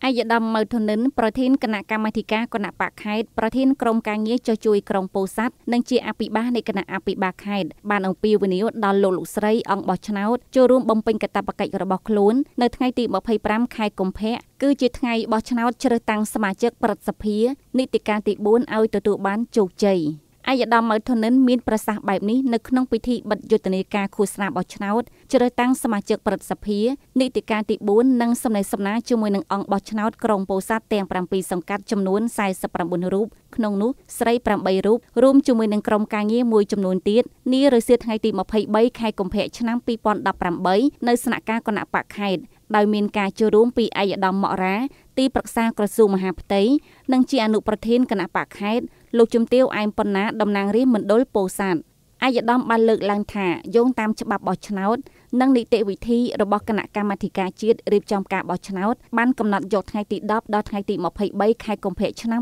អាយដាមម៉ៅធនិនប្រធានគណៈកម្មាធិការគណៈបកខេត្តប្រធានក្រុមការងារចុះជួយក្រុងពោធិ៍សាត់និងជាអភិបាលនៃគណៈអភិបាលខេត្តបានអំពាវនាវដល់លោកស្រីអង្គបោះឆ្នោតចូលរួមបំពេញកាតព្វកិច្ចរបស់ខ្លួននៅថ្ងៃទី25ខែកុម្ភៈគឺជាថ្ងៃបោះឆ្នោតជ្រើសតាំងសមាជិកព្រឹទ្ធសភានីតិកាលទី4ឲ្យទទួលបានជោគជ័យអាយដាមម៉ៅធនិនមានប្រសាសន៍បែបនេះនៅក្នុងពិធីបិទយុទ្ធនាការឃោសនាបោះឆ្នោតជ្រើសតាំងសមាជិកព្រឹទ្ធសភានីតិកាលទី4និងសំណេរសំណាលជាមួយនឹងអង្គបោះឆ្នោតក្រុងពោធិ៍សាត់ទាំង7សង្កាត់ចំនួន49រូបក្នុងនោះស្រី8រូបរួមជាមួយនឹងក្រុមការងារមួយចំនួនទៀតនារសៀលថ្ងៃទី23ខែកុម្ភៈឆ្នាំ2018នៅស្នាក់ការគណៈបកខេត្តដោយមានការចូលរួមពីអាយដាមម៉ារ៉ាទីប្រឹក្សាក្រសួងមហាផ្ទៃនិងជាអនុប្រធានគណៈបកខេត្តលោកជំទាវអែមប៉ុណ្ណាតំណាងរាស្ត្រមណ្ឌលពោធិ៍សាត់អាយដាមបានលើកឡើងថាយោងតាមច្បាប់បោះឆ្នោតនិងនីតិវិធីរបស់គណៈកម្មាធិការជាតិរៀបចំការបោះឆ្នោតបានកំណត់យកថ្ងៃទី10ដល់ថ្ងៃទី23ខែកុម្ភៈឆ្នាំ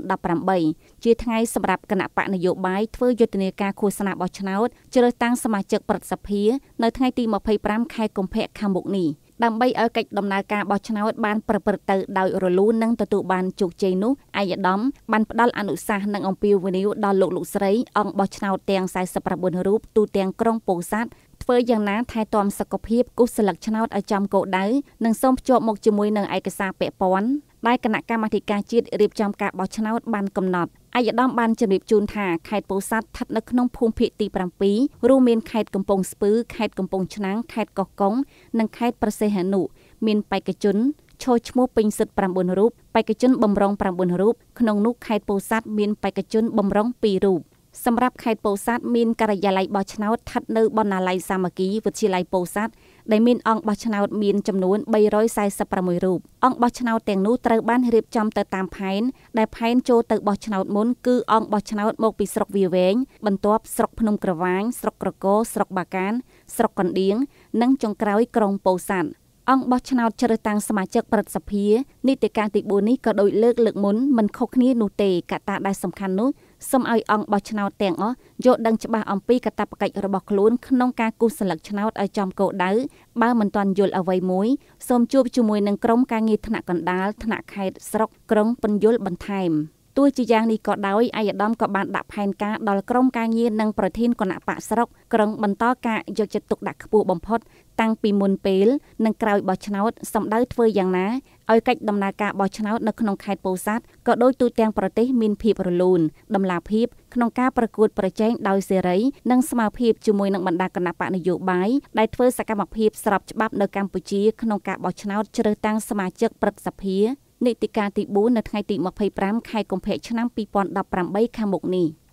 2018ជាថ្ងៃសម្រាប់គណៈបកនយោបាយធ្វើយុទ្ធនាការឃោសនាបោះឆ្នោតជ្រើសតាំងសមាជិកព្រឹទ្ធសភានៅថ្ងៃទី25ខែកុម្ភៈខាងមុខនេះដើម្បីឲ្យកិច្ចដំណើរការបោះឆ្នោតបានប្រព្រឹត្តទៅដោយរលូននិងទទួលបានជោគជ័យនោះអាយដាមបានផ្ដល់អនុសាសន៍និងអំពាវនាវដល់លោកស្រីអង្គបោះឆ្នោតទាំង49រូបទូទាំងក្រុងពោធិ៍សាត់ធ្វើយ៉ាងណាថែទាំសុខភាពគូសស្លឹកឆ្នោតឲ្យចំគោលដៅនិងសូមភ្ជាប់មកជាមួយនឹងឯកសារពាក់ព័ន្ធដែលគណៈកម្មាធិការជាតិរៀបចំការបោះឆ្នោតបានកំណត់អាយដាមបានជម្រាបជូនថាខេត្តពោធិ៍សាត់ស្ថិតនៅក្នុងភូមិភាគទី7រួមមានខេត្តកំពង់ស្ពឺខេត្តកំពង់ឆ្នាំងខេត្តកោះកុងនិងខេត្តព្រះសីហនុមានបេក្ខជនឈរឈ្មោះពេញសិទ្ធិ9រូបបេក្ខជនបម្រុង9រូបក្នុងនោះខេត្តពោធិ៍សាត់មានបេក្ខជនបម្រុង2រូបសម្រាប់ខេត្តពោធិ៍សាត់មានការិយាល័យបោះឆ្នោតស្ថិតនៅបណ្ណាល័យសាមគ្គីវិទ្យាល័យពោធិ៍សាត់ដែលមានអង្គបោះឆ្នោតមានចំនួន346រូបអង្គបោះឆ្នោតទាំងនោះត្រូវបានរៀបចំទៅតាមផែនដែលផែនចូលទៅបោះឆ្នោតមុនគឺអង្គបោះឆ្នោតមកពីស្រុកវាវែងបន្ទាប់ស្រុកភ្នំក្រវាញស្រុកក្រគរស្រុកបាកានស្រុកកណ្ដៀងនិងចុងក្រោយក្រុងពោធិ៍សាត់អង្គបោះឆ្នោតជ្រើសតាំងសមាជិកព្រឹទ្ធសភានីតិកាលទី4នេះក៏ដូចលើកមុនមិនខុសគ្នានោះទេកត្តាដែលសំខាន់នោះសូមឲ្យអង្គបោះឆ្នោតទាំងអស់យល់ដឹងច្បាស់អំពីកាតព្វកិច្ចរបស់ខ្លួនក្នុងការគូសស្លឹកឆ្នោតឲ្យចំគោលដៅបើមិនទាន់យល់អ្វីមួយសូមជួបជាមួយនឹងក្រុមការងារថ្នាក់កណ្ដាលថ្នាក់ខេត្តស្រុកក្រុងពន្យល់បន្ថែមទោះជាយ៉ាងនេះក៏ដោយអាយដាមក៏បានដាក់ផែនការដល់ក្រុមការងារនិងប្រធានគណៈបកស្រុកក្រុងបន្តការយកចិត្តទុកដាក់ខ្ពស់បំផុតតាំងពីមុនពេលនិងក្រោយបោះឆ្នោតសម្ដៅធ្វើយ៉ាងណាឲ្យកិច្ចដំណើរការបោះឆ្នោតនៅក្នុងខេត្តពោធិ៍សាត់ក៏ដូចទូទាំងប្រទេសមានភាពរលូនតម្លាភាពក្នុងការប្រកួតប្រជែងដោយសេរីនិងស្មារតីជាមួយនឹងបណ្ដាគណៈបកនយោបាយដែលធ្វើសកម្មភាពស្របច្បាប់នៅកម្ពុជាក្នុងការបោះឆ្នោតជ្រើសតាំងសមាជិកព្រឹទ្ធសភានីតិកាលទី4នៅថ្ងៃទី25ខែកុម្ភៈឆ្នាំ2018ខាងមុខនេះ